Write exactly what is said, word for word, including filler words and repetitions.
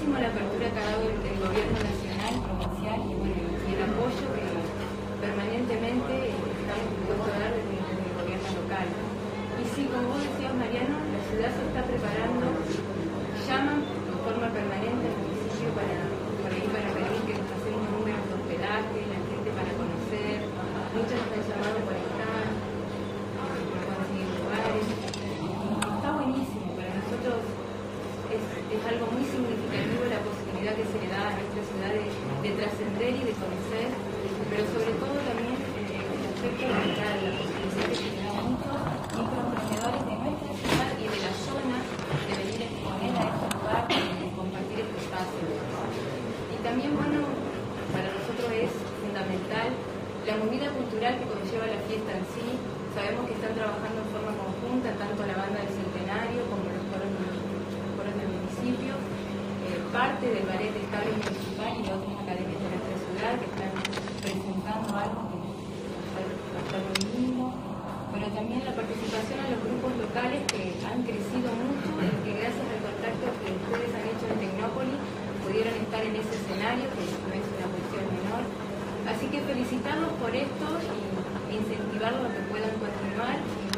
muchísimo la apertura que ha dado el, el gobierno nacional, provincial y, bueno, y el apoyo que permanentemente estamos dispuestos a dar desde, desde el gobierno local. Y sí, como vos decías, Mariano, la ciudad se está preparando, llaman de forma permanente al municipio para, para ir para pedir que nos hacemos números de hospedaje, la gente para conocer, muchos nos han llamado por estar, por conseguir lugares. Está buenísimo, para nosotros es, es algo muy significativo la posibilidad que se le da a nuestra ciudad de, de trascender y de conocer, pero sobre todo también eh, el aspecto local, la posibilidad que se le da a muchos microemprendedores de nuestra ciudad y de la zona de venir a exponer a este lugar y de compartir este espacio. Y también, bueno, para nosotros es fundamental la movida cultural que conlleva la fiesta en sí. Sabemos que están trabajando en forma conjunta tanto la banda del Centenario como los coros, los coros del municipio, eh, parte del ballet estable municipal y de otras academias de nuestra ciudad que están presentando algo que va a estar muy lindo, pero también la participación en los grupos locales que han crecido mucho y que gracias al contacto que ustedes han hecho en Tecnópolis pudieron estar en ese escenario, que no es una cuestión menor. Así que felicitarlos por esto y incentivarlos a que puedan continuar.